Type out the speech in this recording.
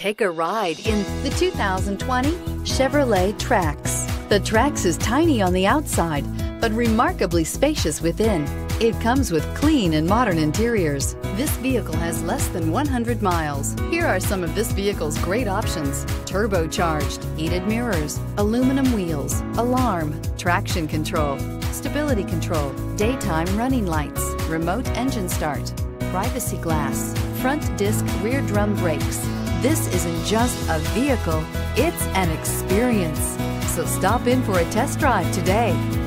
Take a ride in the 2020 Chevrolet Trax. The Trax is tiny on the outside, but remarkably spacious within. It comes with clean and modern interiors. This vehicle has less than 100 miles. Here are some of this vehicle's great options: turbocharged, heated mirrors, aluminum wheels, alarm, traction control, stability control, daytime running lights, remote engine start, privacy glass, front disc rear drum brakes. This isn't just a vehicle, it's an experience. So stop in for a test drive today.